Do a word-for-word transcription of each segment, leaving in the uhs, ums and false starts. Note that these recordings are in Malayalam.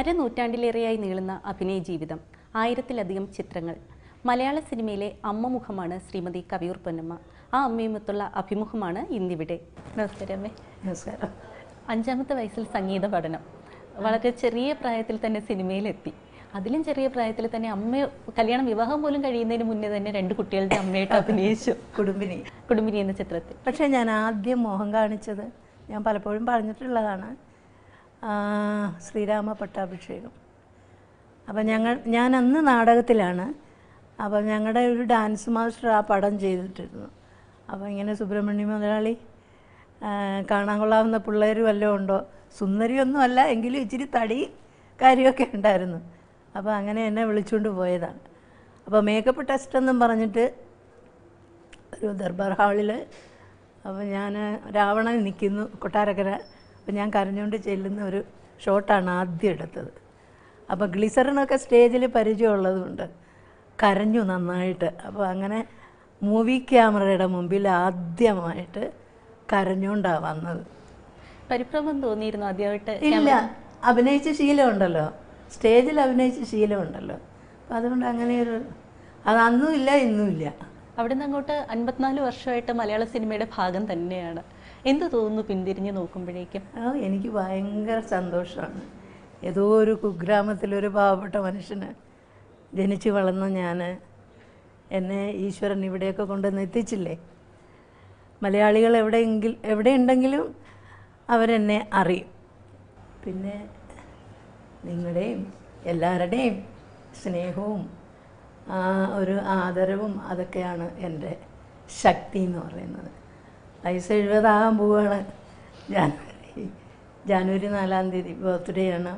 അരനൂറ്റാണ്ടിലേറെയായി നീളുന്ന അഭിനയ ജീവിതം, ആയിരത്തിലധികം ചിത്രങ്ങൾ. മലയാള സിനിമയിലെ അമ്മ മുഖമാണ് ശ്രീമതി കവിയൂർ പൊന്നമ്മ. ആ അമ്മയുമൊത്തുള്ള അഭിമുഖമാണ് ഇന്നിവിടെ. നമസ്കാരം അമ്മേ. നമസ്കാരം. അഞ്ചാമത്തെ വയസ്സിൽ സംഗീത പഠനം, വളരെ ചെറിയ പ്രായത്തിൽ തന്നെ സിനിമയിലെത്തി. അതിലും ചെറിയ പ്രായത്തിൽ തന്നെ അമ്മ കല്യാണം വിവാഹം പോലും കഴിയുന്നതിന് മുന്നേ തന്നെ രണ്ട് കുട്ടികളുടെ അമ്മയായിട്ട് അഭിനയിച്ചു. കുടുംബിനി കുടുംബിനി എന്ന ചിത്രത്തിൽ. പക്ഷേ ഞാൻ ആദ്യം മോഹം കാണിച്ചത്, ഞാൻ പലപ്പോഴും പറഞ്ഞിട്ടുള്ളതാണ്, ശ്രീരാമ പട്ടാഭിഷേകം. അപ്പം ഞങ്ങൾ ഞാൻ അന്ന് നാടകത്തിലാണ്. അപ്പം ഞങ്ങളുടെ ഒരു ഡാൻസ് മാസ്റ്റർ ആ പടം ചെയ്തിട്ടിരുന്നു. അപ്പോൾ ഇങ്ങനെ സുബ്രഹ്മണ്യ മുതലാളി കാണാൻ കൊള്ളാവുന്ന പിള്ളേർ വല്ലതും ഉണ്ടോ, സുന്ദരിയൊന്നും അല്ല എങ്കിലും ഇച്ചിരി തടി കാര്യമൊക്കെ ഉണ്ടായിരുന്നു. അപ്പോൾ അങ്ങനെ എന്നെ വിളിച്ചുകൊണ്ട് പോയതാണ്. അപ്പോൾ മേക്കപ്പ് ടെസ്റ്റ് എന്നും പറഞ്ഞിട്ട് ഒരു ദർബാർ ഹാളിൽ, അപ്പോൾ ഞാൻ രാവണൻ നിൽക്കുന്നു കൊട്ടാരക്കര. അപ്പോൾ ഞാൻ കരഞ്ഞുകൊണ്ട് ചെല്ലുന്ന ഒരു ഷോട്ടാണ് ആദ്യം എടുത്തത്. അപ്പോൾ ഗ്ലിസറിനൊക്കെ സ്റ്റേജിൽ പരിചയമുള്ളതുകൊണ്ട് കരഞ്ഞു നന്നായിട്ട്. അപ്പോൾ അങ്ങനെ മൂവി ക്യാമറയുടെ മുമ്പിൽ ആദ്യമായിട്ട് കരഞ്ഞുകൊണ്ടാണ് വന്നത്. പരിഭ്രമം തോന്നിയിരുന്നു ആദ്യമായിട്ട്? ഇല്ല, അഭിനയിച്ച ശീലമുണ്ടല്ലോ, സ്റ്റേജിൽ അഭിനയിച്ച ശീലമുണ്ടല്ലോ. അപ്പം അതുകൊണ്ട് അങ്ങനെയൊരു അത് അന്നും ഇല്ല ഇന്നും ഇല്ല. അവിടെ നിന്ന് അങ്ങോട്ട് അൻപത്തിനാല് വർഷമായിട്ട് മലയാള സിനിമയുടെ ഭാഗം തന്നെയാണ്. എന്ത് തോന്നുന്നു പിന്തിരിഞ്ഞ് നോക്കുമ്പോഴേക്കും? ആ എനിക്ക് ഭയങ്കര സന്തോഷമാണ്. ഏതോ ഒരു കുഗ്രാമത്തിലൊരു പാവപ്പെട്ട മനുഷ്യന് ജനിച്ച് വളർന്ന ഞാൻ, എന്നെ ഈശ്വരൻ ഇവിടെയൊക്കെ കൊണ്ടുവന്ന് എത്തിച്ചില്ലേ. മലയാളികൾ എവിടെയെങ്കിൽ എവിടെയുണ്ടെങ്കിലും അവരെന്നെ അറിയും. പിന്നെ നിങ്ങളുടെയും എല്ലാവരുടെയും സ്നേഹവും ഒരു ആദരവും അതൊക്കെയാണ് എൻ്റെ ശക്തി എന്ന് പറയുന്നത്. വയസ്സ് എഴുപതാകാൻ പോവുകയാണ്. ജാനുവരി ജാനുവരി നാലാം തീയതി ബർത്ത്ഡേ ആണ്.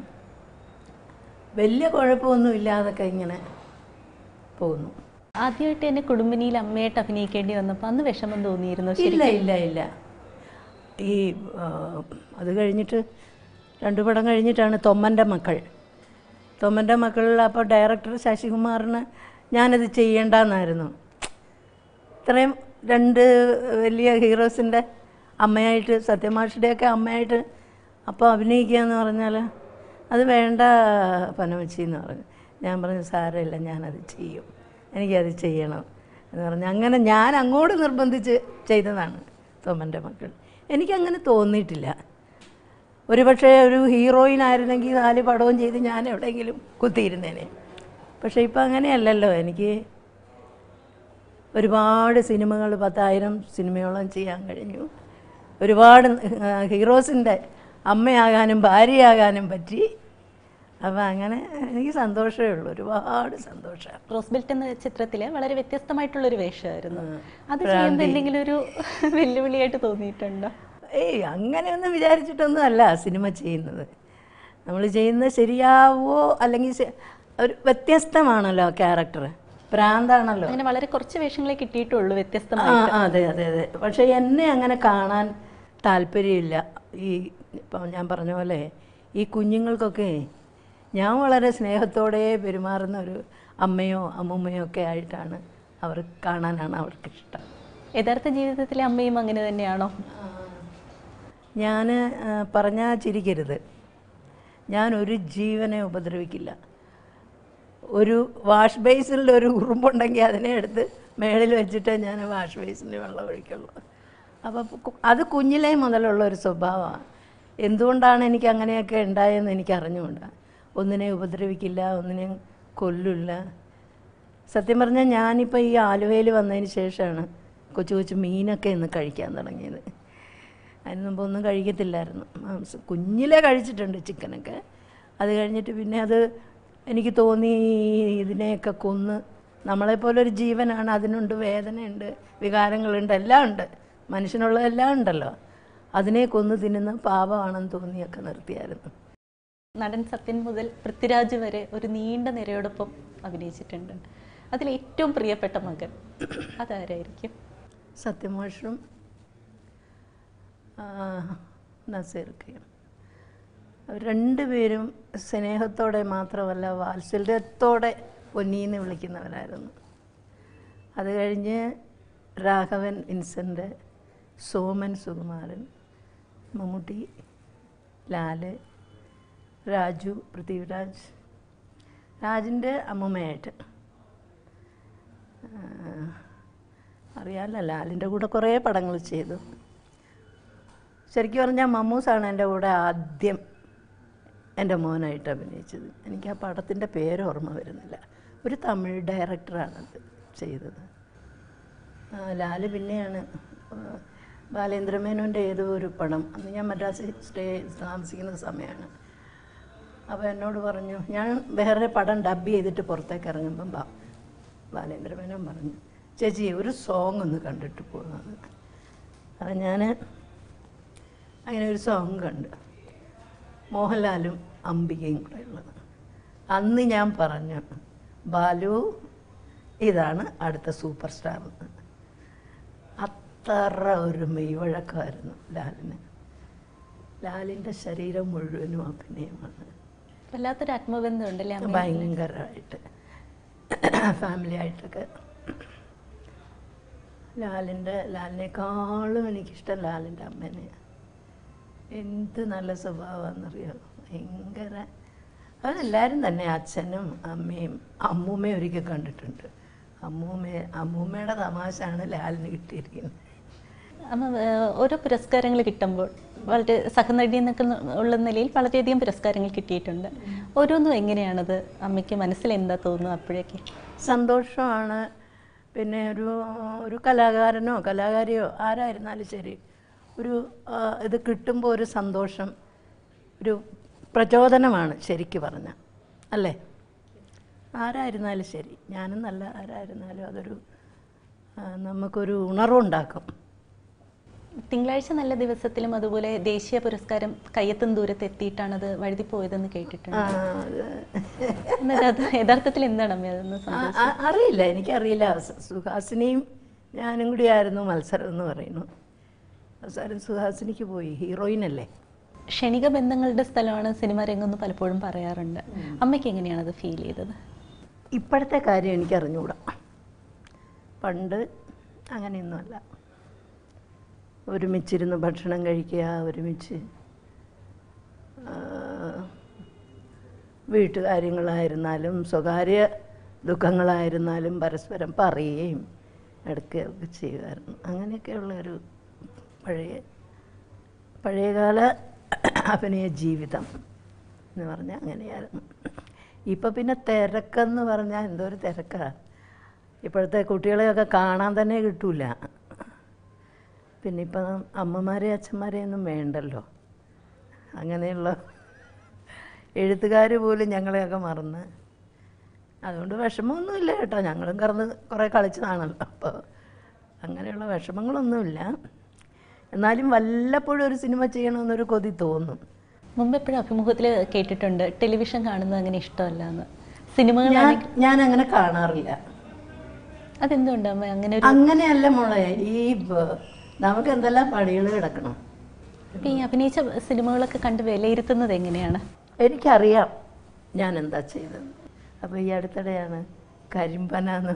വലിയ കുഴപ്പമൊന്നും ഇല്ലാതൊക്കെ ഇങ്ങനെ പോകുന്നു. ആദ്യമായിട്ട് എന്നെ കുടുംബിനിയിൽ അമ്മയായിട്ട് അഭിനയിക്കേണ്ടി വന്നപ്പോൾ അന്ന് വിഷമം തോന്നിയിരുന്നു? ഇല്ല ഇല്ല ഇല്ല ഈ അത് കഴിഞ്ഞിട്ട് രണ്ടു പടം കഴിഞ്ഞിട്ടാണ് തൊമ്മൻ്റെ മക്കൾ. തൊമ്മൻ്റെ മക്കൾ അപ്പോൾ ഡയറക്ടർ ശശികുമാറിന് ഞാനത് ചെയ്യേണ്ടെന്നായിരുന്നു. ഇത്രയും രണ്ട് വലിയ ഹീറോസിൻ്റെ അമ്മയായിട്ട്, സത്യമാഷിൻ്റെയൊക്കെ അമ്മയായിട്ട് അപ്പോൾ അഭിനയിക്കുക എന്ന് പറഞ്ഞാൽ അത് വേണ്ട പനമച്ചി എന്ന് പറഞ്ഞു. ഞാൻ പറഞ്ഞു സാരമില്ല, ഞാനത് ചെയ്യും, എനിക്കത് ചെയ്യണം എന്ന് പറഞ്ഞു. അങ്ങനെ ഞാൻ അങ്ങോട്ട് നിർബന്ധിച്ച് ചെയ്തതാണ് തൊമ്മൻ്റെ മക്കൾ. എനിക്കങ്ങനെ തോന്നിയിട്ടില്ല. ഒരു പക്ഷേ ഒരു ഹീറോയിൻ ആയിരുന്നെങ്കിൽ നാല് പടവും ചെയ്ത് ഞാൻ എവിടെയെങ്കിലും കുത്തിയിരുന്നേനെ. പക്ഷേ ഇപ്പം അങ്ങനെയല്ലല്ലോ. എനിക്ക് ഒരുപാട് സിനിമകൾ, പത്തായിരം സിനിമയോളം ചെയ്യാൻ കഴിഞ്ഞു. ഒരുപാട് ഹീറോസിൻ്റെ അമ്മയാകാനും ഭാര്യയാകാനും പറ്റി. അപ്പം അങ്ങനെ എനിക്ക് സന്തോഷമേ ഉള്ളൂ, ഒരുപാട് സന്തോഷം. റോസ് ബെൽറ്റ് എന്ന ചിത്രത്തിൽ വളരെ വ്യത്യസ്തമായിട്ടുള്ളൊരു വേഷമായിരുന്നു. അത് ചെയ്യുമ്പോൾ എന്തെങ്കിലും ഒരു വെല്ലുവിളിയായിട്ട് തോന്നിയിട്ടുണ്ടോ? ഏയ് അങ്ങനെയൊന്നും വിചാരിച്ചിട്ടൊന്നും അല്ല സിനിമ ചെയ്യുന്നത്. നമ്മൾ ചെയ്യുന്നത് ശരിയാവോ, അല്ലെങ്കിൽ ഒരു വ്യത്യസ്തമാണല്ലോ ക്യാരക്ടർ, ഭ്രാന്താണല്ലോ. അങ്ങനെ വളരെ കുറച്ച് വേഷങ്ങളെ കിട്ടിയിട്ടുള്ളൂ വ്യത്യസ്തമായി. അതെ അതെ അതെ. പക്ഷേ എന്നെ അങ്ങനെ കാണാൻ താല്പര്യമില്ല. ഈ ഇപ്പം ഞാൻ പറഞ്ഞ പോലെ ഈ കുഞ്ഞുങ്ങൾക്കൊക്കെ ഞാൻ വളരെ സ്നേഹത്തോടെ പെരുമാറുന്ന ഒരു അമ്മയോ അമ്മൂമ്മയോ ഒക്കെ ആയിട്ടാണ് അവർ കാണാനാണ് അവർക്കിഷ്ടം. യഥാർത്ഥ ജീവിതത്തിലെ അമ്മയും അങ്ങനെ തന്നെയാണോ? ഞാൻ പറഞ്ഞാൽ ചിരിക്കരുത്, ഞാൻ ഒരു ജീവനെ ഉപദ്രവിക്കില്ല. ഒരു വാഷ് ബേസിനിൽ ഒരു ഉറുമ്പുണ്ടെങ്കിൽ അതിനെ എടുത്ത് മേളിൽ വെച്ചിട്ട് ഞാൻ വാഷ് ബേസിന് വെള്ളം ഒഴിക്കുള്ളൂ. അപ്പോൾ അത് കുഞ്ഞിലേ മുതലുള്ള ഒരു സ്വഭാവമാണ്. എന്തുകൊണ്ടാണ് എനിക്ക് അങ്ങനെയൊക്കെ ഉണ്ടായതെന്ന് എനിക്ക് അറിഞ്ഞുകൂടാ. ഒന്നിനെ ഉപദ്രവിക്കില്ല, ഒന്നിനെ കൊല്ലില്ല. സത്യം പറഞ്ഞാൽ ഞാനിപ്പോൾ ഈ ആലുവയിൽ വന്നതിന് ശേഷമാണ് കൊച്ചു കൊച്ചു മീനൊക്കെ ഇന്ന് കഴിക്കാൻ തുടങ്ങിയത്. അതിന് മുമ്പ് ഒന്നും കഴിക്കത്തില്ലായിരുന്നു. മാംസം കുഞ്ഞിലേ കഴിച്ചിട്ടുണ്ട്, ചിക്കനൊക്കെ. അത് കഴിഞ്ഞിട്ട് പിന്നെ അത് എനിക്ക് തോന്നി ഇതിനെയൊക്കെ കൊന്ന്, നമ്മളെപ്പോലൊരു ജീവനാണ്, അതിനുണ്ട് വേദനയുണ്ട്, വികാരങ്ങളുണ്ട്, എല്ലാം ഉണ്ട്, മനുഷ്യനുള്ളതെല്ലാം ഉണ്ടല്ലോ. അതിനെ കൊന്ന് തിന്നുന്ന പാപമാണെന്ന് തോന്നിയൊക്കെ നിർത്തിയായിരുന്നു. നടൻ സത്യൻ മുതൽ പൃഥ്വിരാജ് വരെ ഒരു നീണ്ട നിരയോടൊപ്പം അഭിനയിച്ചിട്ടുണ്ട്. അതിൽ ഏറ്റവും പ്രിയപ്പെട്ട മകൻ അതാരായിരിക്കും? സത്യമാഷും നസീർക്കയും. അവർ രണ്ടുപേരും സ്നേഹത്തോടെ മാത്രമല്ല വാത്സല്യത്തോടെ പൊന്നീന്ന് വിളിക്കുന്നവരായിരുന്നു. അത് കഴിഞ്ഞ് രാഘവൻ വിൻസെൻ്റ്, സോമൻ സുകുമാരൻ, മമ്മൂട്ടി, ലാല്, രാജു, പൃഥ്വിരാജ്, രാജിൻ്റെ അമ്മൂമ്മയായിട്ട്. അറിയാമല്ലോ, ലാലിൻ്റെ കൂടെ കുറേ പടങ്ങൾ ചെയ്തു. ശരിക്കും പറഞ്ഞാൽ മമ്മൂസാണ് എൻ്റെ കൂടെ ആദ്യം എൻ്റെ മോനായിട്ട് അഭിനയിച്ചത്. എനിക്ക് ആ പടത്തിൻ്റെ പേര് ഓർമ്മ വരുന്നില്ല. ഒരു തമിഴ് ഡയറക്ടറാണത് ചെയ്തത്. ലാല് പിന്നെയാണ് ബാലേന്ദ്രമേനോൻ്റെ ഏതോ ഒരു പടം, അന്ന് ഞാൻ മദ്രാസിൽ സ്റ്റേ താമസിക്കുന്ന സമയമാണ്. അപ്പോൾ എന്നോട് പറഞ്ഞു, ഞാൻ വേറെ പടം ഡബ് ചെയ്തിട്ട് പുറത്തേക്ക് ഇറങ്ങുമ്പം ബാ ബാലേന്ദ്രമേനോൻ പറഞ്ഞു, ചേച്ചി ഒരു സോങ് ഒന്ന് കണ്ടിട്ട് പോകുന്നത്. അത് ഞാൻ അങ്ങനെ ഒരു സോങ് കണ്ട്, മോഹൻലാലും അംബികയും കൂടെ ഉള്ളത്. അന്ന് ഞാൻ പറഞ്ഞു, ബാലു ഇതാണ് അടുത്ത സൂപ്പർ സ്റ്റാർ. അത്ര ഒരു മെയ്വഴക്കമായിരുന്നു ലാലിന്. ലാലിൻ്റെ ശരീരം മുഴുവനും അഭിനയമാണ്. വല്ലാത്തൊരു ആത്മബന്ധം ഉണ്ടല്ലേ? ഭയങ്കരമായിട്ട് ഫാമിലി ആയിട്ടൊക്കെ. ലാലിൻ്റെ ലാലിനേക്കാളും എനിക്കിഷ്ടം ലാലിൻ്റെ അമ്മേനെ. എന്ത് നല്ല സ്വഭാവമാണെന്നറിയോ, ഭയങ്കര. അവരെല്ലാവരും തന്നെ, അച്ഛനും അമ്മയും അമ്മൂമ്മയും ഒരിക്കൽ കണ്ടിട്ടുണ്ട്. അമ്മൂമ്മയെ അമ്മൂമ്മയുടെ തമാശയാണ് ലാലിന് കിട്ടിയിരിക്കുന്നത്. അമ്മ ഓരോ പുരസ്കാരങ്ങൾ കിട്ടുമ്പോൾ വളരെ സഹനടി എന്നൊക്കെ ഉള്ള നിലയിൽ വളരെയധികം പുരസ്കാരങ്ങൾ കിട്ടിയിട്ടുണ്ട്. ഓരോന്നും എങ്ങനെയാണത് അമ്മയ്ക്ക് മനസ്സിൽ എന്താ തോന്നുന്നത് അപ്പോഴേക്ക്? സന്തോഷമാണ്. പിന്നെ ഒരു ഒരു കലാകാരനോ കലാകാരിയോ ആരായിരുന്നാലും ശരി, ഒരു ഇത് കിട്ടുമ്പോൾ ഒരു സന്തോഷം, ഒരു പ്രചോദനമാണ് ശരിക്ക് പറഞ്ഞാൽ, അല്ലേ? ആരായിരുന്നാലും ശരി, ഞാനും നല്ല ആരായിരുന്നാലും അതൊരു നമുക്കൊരു ഉണർവുണ്ടാക്കും. തിങ്കളാഴ്ച നല്ല ദിവസത്തിലും അതുപോലെ ദേശീയ പുരസ്കാരം കയ്യെത്തും ദൂരത്ത് എത്തിയിട്ടാണത് വഴുതി പോയതെന്ന് കേട്ടിട്ടുണ്ട്. അത് യഥാർത്ഥത്തിൽ എന്താണ് അമ്മ അതൊന്ന്? അറിയില്ല, എനിക്കറിയില്ല. സുഹാസിനിയും ഞാനും കൂടി ആയിരുന്നു മത്സരം എന്ന് പറയുന്നു. അവസാനം സുഹാസിനിക്ക് പോയി. ഹീറോയിനല്ലേ. ക്ഷണിക ബന്ധങ്ങളുടെ സ്ഥലമാണ് സിനിമ രംഗമെന്ന് പലപ്പോഴും പറയാറുണ്ട്. അമ്മയ്ക്ക് എങ്ങനെയാണ് അത് ഫീൽ ചെയ്തത്? ഇപ്പോഴത്തെ കാര്യം എനിക്ക് അറിഞ്ഞുകൂടാ. പണ്ട് അങ്ങനെയൊന്നുമല്ല. ഒരുമിച്ചിരുന്ന് ഭക്ഷണം കഴിക്കുക, ഒരുമിച്ച് വീട്ടുകാര്യങ്ങളായിരുന്നാലും സ്വകാര്യ ദുഃഖങ്ങളായിരുന്നാലും പരസ്പരം പറയുകയും എടുക്കുകയൊക്കെ ചെയ്യുമായിരുന്നു. അങ്ങനെയൊക്കെയുള്ളൊരു പഴയ പഴയകാല അഭിനയ ജീവിതം എന്ന് പറഞ്ഞാൽ അങ്ങനെയായിരുന്നു. ഇപ്പം പിന്നെ തിരക്കെന്ന് പറഞ്ഞാൽ എന്തോ ഒരു തിരക്കാണ്. ഇപ്പോഴത്തെ കുട്ടികളെയൊക്കെ കാണാൻ തന്നെ കിട്ടൂല. പിന്നെ ഇപ്പം അമ്മമാരെയും അച്ഛന്മാരെയും ഒന്നും വേണ്ടല്ലോ. അങ്ങനെയുള്ള എഴുത്തുകാർ പോലും ഞങ്ങളെയൊക്കെ മറന്ന്. അതുകൊണ്ട് വിഷമമൊന്നുമില്ല കേട്ടോ, ഞങ്ങളും കറന്ന് കുറേ കളിച്ചതാണല്ലോ. അപ്പോൾ അങ്ങനെയുള്ള വിഷമങ്ങളൊന്നുമില്ല. എന്നാലും വല്ലപ്പോഴും ഒരു സിനിമ ചെയ്യണമെന്നൊരു കൊതി തോന്നും. മുമ്പ് എപ്പോഴും അഭിമുഖത്തിൽ കേട്ടിട്ടുണ്ട് ടെലിവിഷൻ കാണുന്നത് അങ്ങനെ ഇഷ്ടമല്ല എന്ന്. സിനിമകൾ ഞാൻ അങ്ങനെ കാണാറില്ല. അതെന്തുകൊണ്ട് അമ്മ അങ്ങനെ? അങ്ങനെയല്ല മോളെ, ഈ നമുക്ക് എന്തെല്ലാം പണികൾ കിടക്കണം. ഈ അഭിനയിച്ച സിനിമകളൊക്കെ കണ്ട് വിലയിരുത്തുന്നത് എങ്ങനെയാണ്? എനിക്കറിയാം ഞാൻ എന്താ ചെയ്തത്. അപ്പോൾ ഈ അടുത്തിടെയാണ് കരിമ്പന എന്ന്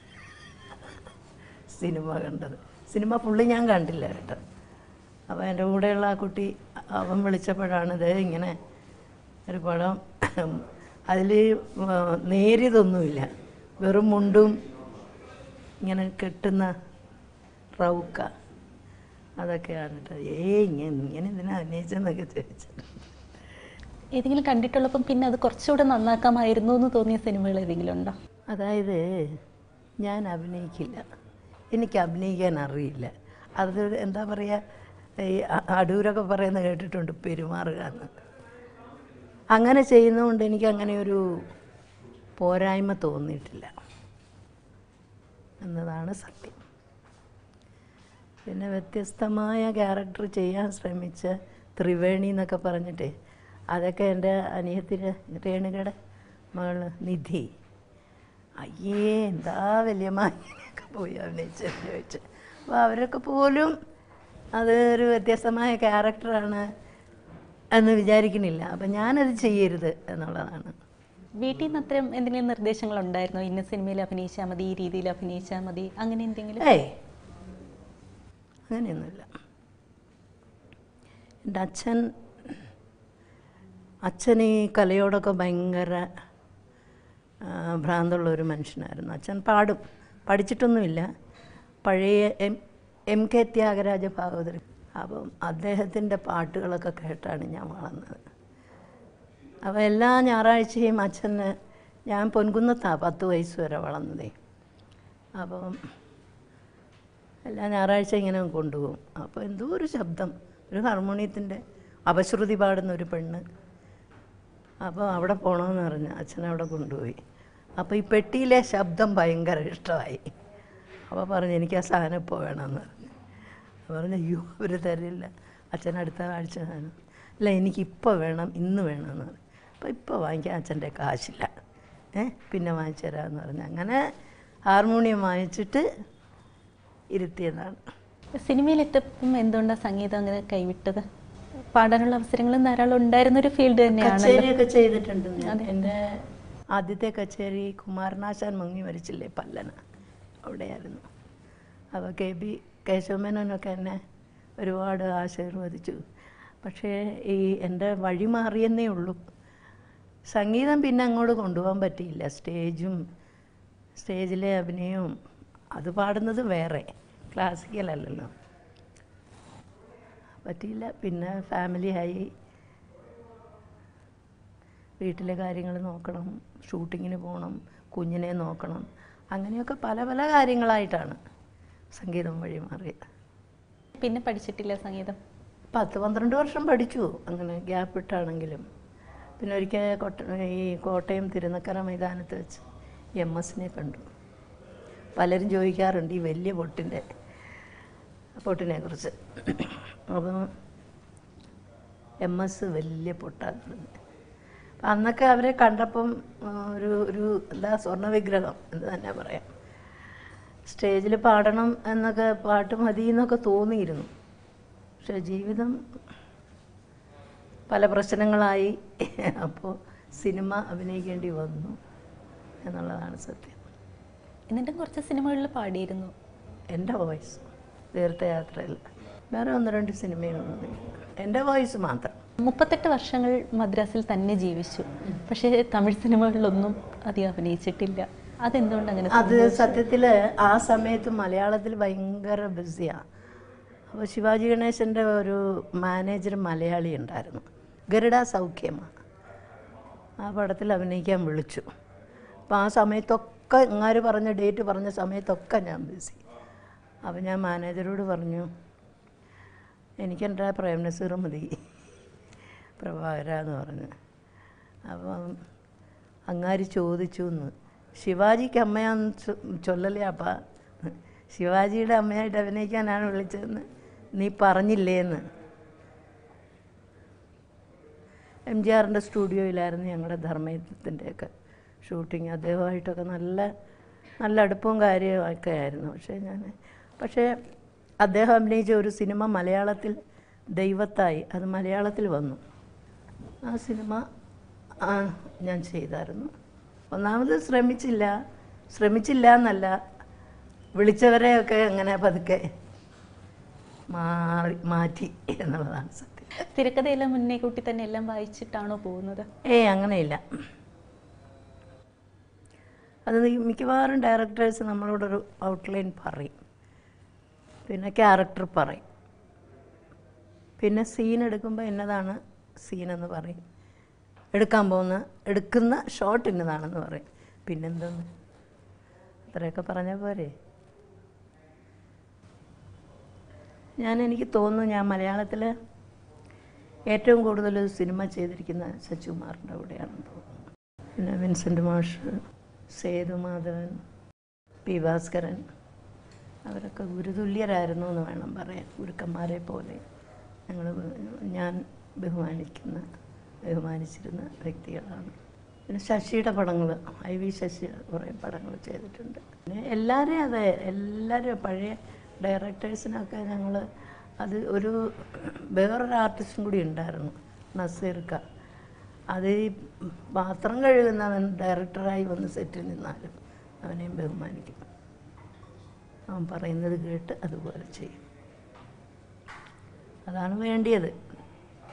സിനിമ കണ്ടത്. സിനിമ പുള്ളി ഞാൻ കണ്ടില്ല കേട്ടോ. അപ്പോൾ എൻ്റെ കൂടെയുള്ള ആ കുട്ടി അവൻ വിളിച്ചപ്പോഴാണ് ഇത് ഇങ്ങനെ ഒരു പടം. അതിൽ നേരിയതൊന്നുമില്ല, വെറും മുണ്ടും ഇങ്ങനെ കെട്ടുന്ന റൗക്ക, അതൊക്കെയാണ് കേട്ടോ. ഏ ഇങ്ങനെ ഇങ്ങനെ ഇതിനെ അഭിനയിച്ചെന്നൊക്കെ ചോദിച്ചത്. ഏതെങ്കിലും കണ്ടിട്ടുള്ളപ്പം പിന്നെ അത് കുറച്ചുകൂടെ നന്നാക്കാമായിരുന്നു എന്ന് തോന്നിയ സിനിമകൾ ഏതെങ്കിലും ഉണ്ടോ? അതായത് ഞാൻ അഭിനയിക്കില്ല, എനിക്ക് അഭിനയിക്കാൻ അറിയില്ല. അത് എന്താ പറയുക, ഈ അടൂരൊക്കെ പറയുന്നത് കേട്ടിട്ടുണ്ട്, പെരുമാറുക എന്ന്. അങ്ങനെ ചെയ്യുന്നതുകൊണ്ട് എനിക്ക് അങ്ങനെ ഒരു പോരായ്മ തോന്നിയിട്ടില്ല എന്നതാണ് സത്യം. പിന്നെ വ്യത്യസ്തമായ ക്യാരക്ടർ ചെയ്യാൻ ശ്രമിച്ച ത്രിവേണി എന്നൊക്കെ പറഞ്ഞിട്ട്, അതൊക്കെ എൻ്റെ അനിയത്തിൻ്റെ രേണുകയുടെ മകൾ നിധി, അയ്യേ എന്താ വലിയമ്മയൊക്കെ പോയി അഭിനയിച്ചെന്ന് ചോദിച്ചു. അപ്പോൾ അവരൊക്കെ പോലും അതൊരു വ്യത്യസ്തമായ ക്യാരക്ടറാണ് എന്ന് വിചാരിക്കണില്ല. അപ്പം ഞാനത് ചെയ്യരുത് എന്നുള്ളതാണ്. വീട്ടിൽ നിന്ന് അത്രയും എന്തെങ്കിലും നിർദ്ദേശങ്ങൾ ഉണ്ടായിരുന്നോ? ഇന്ന സിനിമയിൽ അഭിനയിച്ചാൽ മതി, ഈ രീതിയിൽ അഭിനയിച്ചാൽ മതി, അങ്ങനെ എന്തെങ്കിലും? ഏയ് അങ്ങനെയൊന്നുമില്ല. എൻ്റെ അച്ഛൻ അച്ഛൻ ഈ കലയോടൊക്കെ ഭയങ്കര ഭ്രാന്തുള്ള ഒരു മനുഷ്യനായിരുന്നു. അച്ഛൻ പാടും, പഠിച്ചിട്ടൊന്നുമില്ല. പഴയ M M K Thyagaraja Bhagavathar, അപ്പം അദ്ദേഹത്തിൻ്റെ പാട്ടുകളൊക്കെ കേട്ടാണ് ഞാൻ വളർന്നത്. അപ്പോൾ എല്ലാ ഞായറാഴ്ചയും അച്ഛന്, ഞാൻ പൊൻകുന്നത്താണ് പത്ത് വയസ്സ് വരെ വളർന്നതേ. അപ്പം എല്ലാ ഞായറാഴ്ച ഇങ്ങനെ കൊണ്ടുപോകും. അപ്പോൾ എന്തോ ഒരു ശബ്ദം, ഒരു ഹാർമോണിയത്തിൻ്റെ അപശ്രുതി പാടുന്ന ഒരു പെണ്ണ്. അപ്പോൾ അവിടെ പോകണമെന്ന് പറഞ്ഞ് അച്ഛൻ അവിടെ കൊണ്ടുപോയി. അപ്പോൾ ഈ പെട്ടിയിലെ ശബ്ദം ഭയങ്കര ഇഷ്ടമായി. അപ്പോൾ പറഞ്ഞു എനിക്ക് ആ സാധനം ഇപ്പോൾ വേണമെന്ന് പറഞ്ഞു. പറഞ്ഞു അയ്യോ അവർ തരില്ല, അച്ഛൻ അടുത്ത ആഴ്ച വേണം. അല്ല എനിക്കിപ്പോൾ വേണം, ഇന്ന് വേണമെന്ന് പറഞ്ഞു. അപ്പോൾ ഇപ്പോൾ വാങ്ങിക്കാൻ അച്ഛൻ്റെ കാശില്ല, ഏ പിന്നെ വാങ്ങിച്ചു തരാമെന്ന് പറഞ്ഞു. അങ്ങനെ ഹാർമോണിയം വാങ്ങിച്ചിട്ട് ഇരുത്തിയതാണ്. സിനിമയിലെത്തപ്പം എന്തുകൊണ്ടാണ് സംഗീതം അങ്ങനെ കൈവിട്ടത്? പാടാനുള്ള അവസരങ്ങളും ധാരാളം ഉണ്ടായിരുന്നൊരു ഫീൽഡ് തന്നെയാണ്. കച്ചേരിയൊക്കെ ചെയ്തിട്ടുണ്ട് ഞാൻ. എൻ്റെ ആദ്യത്തെ കച്ചേരി കുമാരനാശാൻ മുങ്ങി മരിച്ചില്ലേ പല്ലന, അവിടെയായിരുന്നു. അപ്പോൾ കെ ബി കേശവമേനോനൊക്കെ എന്നെ ഒരുപാട് ആശീർവദിച്ചു. പക്ഷേ ഈ എൻ്റെ വഴി മാറിയെന്നേ ഉള്ളൂ. സംഗീതം പിന്നെ അങ്ങോട്ട് കൊണ്ടുപോകാൻ പറ്റിയില്ല. സ്റ്റേജും സ്റ്റേജിലെ അഭിനയവും അത് പാടുന്നത് വേറെ, ക്ലാസിക്കൽ അല്ലല്ലോ, പറ്റിയില്ല. പിന്നെ ഫാമിലിയായി, വീട്ടിലെ കാര്യങ്ങൾ നോക്കണം, ഷൂട്ടിങ്ങിന് പോകണം, കുഞ്ഞിനെ നോക്കണം, അങ്ങനെയൊക്കെ പല പല കാര്യങ്ങളായിട്ടാണ് സംഗീതം വഴി മാറിയത്. പിന്നെ പഠിച്ചിട്ടില്ല സംഗീതം? പത്ത് പന്ത്രണ്ട് വർഷം പഠിച്ചു, അങ്ങനെ ഗ്യാപ്പ് ഇട്ടാണെങ്കിലും. പിന്നെ ഒരിക്കൽ കോട്ട ഈ കോട്ടയം തിരുനക്കര മൈതാനത്ത് വെച്ച് എം എസിനെ കണ്ടു. പലരും ചോദിക്കാറുണ്ട് ഈ വലിയ പൊട്ടിൻ്റെ പൊട്ടിനെ കുറിച്ച്. അപ്പം എം എസ് വലിയ പൊട്ടാണ്. അപ്പം അന്നൊക്കെ അവരെ കണ്ടപ്പം ഒരു ഒരു എന്താ സ്വർണ്ണ വിഗ്രഹം എന്ന് തന്നെ പറയാം. സ്റ്റേജിൽ പാടണം എന്നൊക്കെ, പാട്ട് മതി എന്നൊക്കെ തോന്നിയിരുന്നു. പക്ഷെ ജീവിതം പല പ്രശ്നങ്ങളായി. അപ്പോൾ സിനിമ അഭിനയിക്കേണ്ടി വന്നു എന്നുള്ളതാണ് സത്യം. എന്നിട്ടും കുറച്ച് സിനിമകളിൽ പാടിയിരുന്നു. എൻ്റെ വോയിസ് തീർത്ഥയാത്രയിൽ, വേറെ ഒന്ന് രണ്ട് സിനിമയൊന്നും, എൻ്റെ വോയിസ് മാത്രം. മുപ്പത്തെട്ട് വർഷങ്ങൾ മദ്രാസിൽ തന്നെ ജീവിച്ചു, പക്ഷേ തമിഴ് സിനിമകളിലൊന്നും അധികം അഭിനയിച്ചിട്ടില്ല. അതെന്തുകൊണ്ട് അങ്ങനെ? അത് സത്യത്തിൽ ആ സമയത്ത് മലയാളത്തിൽ ഭയങ്കര ബിസിയാണ്. അപ്പോൾ ശിവാജി ഗണേശൻ്റെ ഒരു മാനേജർ മലയാളി ഉണ്ടായിരുന്നു, ഗരുഡ സൗഖ്യമാണ്. ആ പടത്തിൽ അഭിനയിക്കാൻ വിളിച്ചു. അപ്പോൾ ആ സമയത്തൊക്കെ ഇങ്ങാര് പറഞ്ഞ ഡേറ്റ് പറഞ്ഞ സമയത്തൊക്കെ ഞാൻ ബിസി. അപ്പോൾ ഞാൻ മാനേജരോട് പറഞ്ഞു എനിക്കെൻ്റെ പ്രേം നസീർ മതി, പ്രഭാകര എന്ന് പറഞ്ഞു. അപ്പം അങ്ങാര് ചോദിച്ചു എന്ന്, ശിവാജിക്ക് അമ്മയാന്ന് ചൊല്ലലേ അപ്പം, ശിവാജിയുടെ അമ്മയായിട്ട് അഭിനയിക്കാനാണ് വിളിച്ചതെന്ന് നീ പറഞ്ഞില്ലേന്ന്. എം ജി ആറിൻ്റെ സ്റ്റുഡിയോയിലായിരുന്നു ഞങ്ങളുടെ ധർമ്മയുദ്ധത്തിൻ്റെയൊക്കെ ഷൂട്ടിങ്. അദ്ദേഹമായിട്ടൊക്കെ നല്ല നല്ല അടുപ്പവും കാര്യമൊക്കെ ആയിരുന്നു. പക്ഷേ ഞാൻ പക്ഷേ അദ്ദേഹം അഭിനയിച്ച ഒരു സിനിമ മലയാളത്തിൽ ദൈവത്തായി, അത് മലയാളത്തിൽ വന്നു. ആ സിനിമ ഞാൻ ചെയ്തായിരുന്നു. ഒന്നാമത് ശ്രമിച്ചില്ല ശ്രമിച്ചില്ല എന്നല്ല, വിളിച്ചവരെയൊക്കെ അങ്ങനെ പതുക്കെ മാറി മാറ്റി എന്നുള്ളതാണ് സത്യം. തിരക്കഥയെല്ലാം മുന്നേ കൂട്ടി തന്നെ എല്ലാം വായിച്ചിട്ടാണോ പോകുന്നത്? ഏയ് അങ്ങനെയില്ല. അത് മിക്കവാറും ഡയറക്ടേഴ്സ് നമ്മളോടൊരു ഔട്ട്ലൈൻ പറയും, പിന്നെ ക്യാരക്ടർ പറയും, പിന്നെ സീൻ എടുക്കുമ്പോൾ എന്നതാണ് സീനെന്ന് പറയും, എടുക്കാൻ പോകുന്ന എടുക്കുന്ന ഷോട്ട് ഇന്നതാണെന്ന് പറയും, പിന്നെന്തെന്ന് അത്രയൊക്കെ പറഞ്ഞാൽ പോരെ. ഞാൻ എനിക്ക് തോന്നുന്നു ഞാൻ മലയാളത്തിൽ ഏറ്റവും കൂടുതൽ സിനിമ ചെയ്തിരിക്കുന്ന ശശികുമാറിൻ്റെ കൂടെയാണെന്ന് തോന്നുന്നു. പിന്നെ വിൻസെൻ്റ് മാഷ്, സേതുമാധവൻ, പി ഭാസ്കരൻ, അവരൊക്കെ ഗുരുതുല്യരായിരുന്നു എന്ന് വേണം പറയാൻ. ഗുരുക്കന്മാരെ പോലെ ഞങ്ങൾ ഞാൻ ബഹുമാനിക്കുന്ന ബഹുമാനിച്ചിരുന്ന വ്യക്തികളാണ്. പിന്നെ ശശിയുടെ പടങ്ങൾ, ഐ വി ശശി കുറേ പടങ്ങൾ ചെയ്തിട്ടുണ്ട്. പിന്നെ എല്ലാവരെയും അതെ, എല്ലാവരും പഴയ ഡയറക്ടേഴ്സിനൊക്കെ ഞങ്ങൾ അത് ഒരു വേറൊരു ആർട്ടിസ്റ്റും കൂടി ഉണ്ടായിരുന്നു, നസീർക്ക. അത് ഈ പാത്രം കഴുകുന്നവൻ ഡയറക്ടറായി വന്ന് സെറ്റിൽ നിന്നാലും അവനെയും ബഹുമാനിക്കും. അവൻ പറയുന്നത് കേട്ട് അതുപോലെ ചെയ്യും. അതാണ് വേണ്ടിയത്.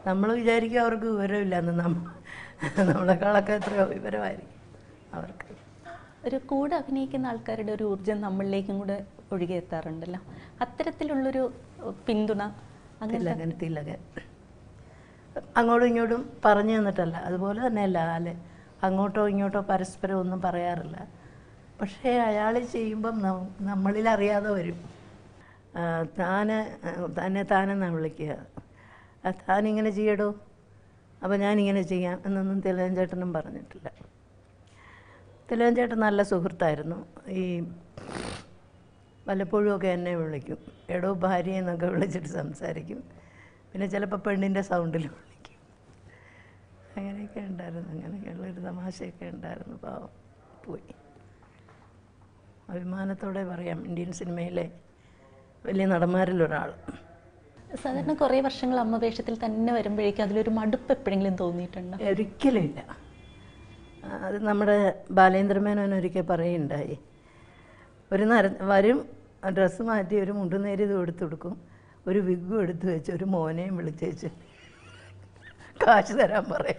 നമ്മൾ വിചാരിക്കും അവർക്ക് വിവരമില്ലെന്ന്. നമ്മൾ നമ്മളെക്കാളൊക്കെ എത്രയോ വിവരമായിരിക്കും അവർക്ക്. ഒരു കൂടെ അഭിനയിക്കുന്ന ആൾക്കാരുടെ ഒരു ഊർജ്ജം നമ്മളിലേക്കും കൂടെ ഒഴുകിയെത്താറുണ്ടല്ലോ. അത്തരത്തിലുള്ളൊരു പിന്തുണ അങ്ങനെ തിലകൻ അങ്ങോട്ടും ഇങ്ങോട്ടും പറഞ്ഞു തന്നിട്ടല്ല, അതുപോലെ തന്നെയല്ല ആല് അങ്ങോട്ടോ ഇങ്ങോട്ടോ പരസ്പരം ഒന്നും പറയാറില്ല. പക്ഷേ അയാൾ ചെയ്യുമ്പം നമ്മളിൽ അറിയാതെ വരും. താന് തന്നെ താനെന്നാണ് വിളിക്കുക. താനിങ്ങനെ ചെയ്യടോ, അപ്പോൾ ഞാനിങ്ങനെ ചെയ്യാം എന്നൊന്നും തിലകൻ ചേട്ടനും പറഞ്ഞിട്ടില്ല. തിലകൻ ചേട്ടൻ നല്ല സുഹൃത്തായിരുന്നു. ഈ വല്ലപ്പോഴും ഒക്കെ എന്നെ വിളിക്കും, എടോ ഭാര്യ എന്നൊക്കെ വിളിച്ചിട്ട് സംസാരിക്കും. പിന്നെ ചിലപ്പോൾ പെണ്ണിൻ്റെ സൗണ്ടിൽ വിളിക്കും. അങ്ങനെയൊക്കെ ഉണ്ടായിരുന്നു. അങ്ങനെയൊക്കെയുള്ളൊരു തമാശയൊക്കെ ഉണ്ടായിരുന്നു. പാവം പോയി. അഭിമാനത്തോടെ പറയാം, ഇന്ത്യൻ സിനിമയിലെ വലിയ നടന്മാരിലൊരാൾ. സാധാരണ കുറേ വർഷങ്ങൾ അമ്മ വേഷത്തിൽ തന്നെ വരുമ്പോഴേക്കും അതിലൊരു മടുപ്പ് എപ്പോഴെങ്കിലും തോന്നിയിട്ടുണ്ടോ? ഒരിക്കലും ഇല്ല. അത് നമ്മുടെ ബാലേന്ദ്രമേനോൻ ഒരിക്കൽ പറയുണ്ടായി, ഒരു നര വരും ഡ്രസ്സ് മാറ്റി ഒരു മുണ്ടുനേരി ഇത് എടുത്തു കൊടുക്കും, ഒരു വിഗും എടുത്ത് വെച്ച് ഒരു മോനെയും വിളിച്ചേച്ച് കാശ് തരാൻ പറയും.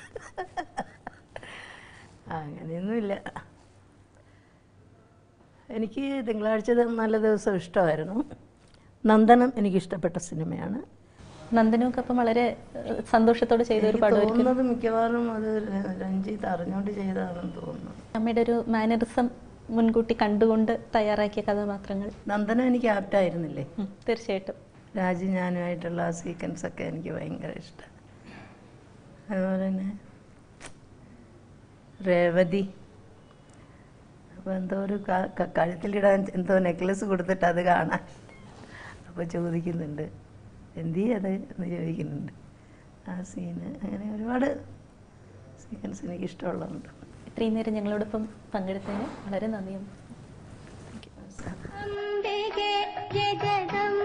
അങ്ങനെയൊന്നുമില്ല. എനിക്ക് തിങ്കളാഴ്ച നല്ല ദിവസം ഇഷ്ടമായിരുന്നു. നന്ദനം എനിക്കിഷ്ടപ്പെട്ട സിനിമയാണ്. നന്ദനമൊക്കെ അപ്പം വളരെ സന്തോഷത്തോടെ ചെയ്ത ഒരു പടം തോന്നുന്നത് മിക്കവാറും അത് രഞ്ജിത്ത് അറിഞ്ഞുകൊണ്ട് ചെയ്തതാണെന്ന് തോന്നുന്നു. അമ്മയുടെ ഒരു മാനറിസം മുൻകൂട്ടി കണ്ടുകൊണ്ട് തയ്യാറാക്കിയ കഥാപാത്രങ്ങൾ. നന്ദനം എനിക്ക് ആപ്റ്റായിരുന്നില്ലേ? തീർച്ചയായിട്ടും. രാജി ഞാനുമായിട്ടുള്ള ആ സീക്വൻസൊക്കെ എനിക്ക് ഭയങ്കര ഇഷ്ടം. അതുപോലെ തന്നെ രേവതി, അപ്പോൾ എന്തോ ഒരു കഴുത്തിലിടാൻ എന്തോ നെക്ലസ് കൊടുത്തിട്ട് അത് കാണാൻ അപ്പോൾ ചോദിക്കുന്നുണ്ട് എന്ത് ചെയ്യത് എന്ന് ചോദിക്കുന്നുണ്ട്. ആ സീന്, അങ്ങനെ ഒരുപാട് സീക്വൻസ് എനിക്ക് ഇഷ്ടമുള്ളതുണ്ട്. ഇത്രയും നേരം ഞങ്ങളോടൊപ്പം പങ്കെടുത്തതിന് വളരെ നന്ദിയുണ്ട്. Thank U.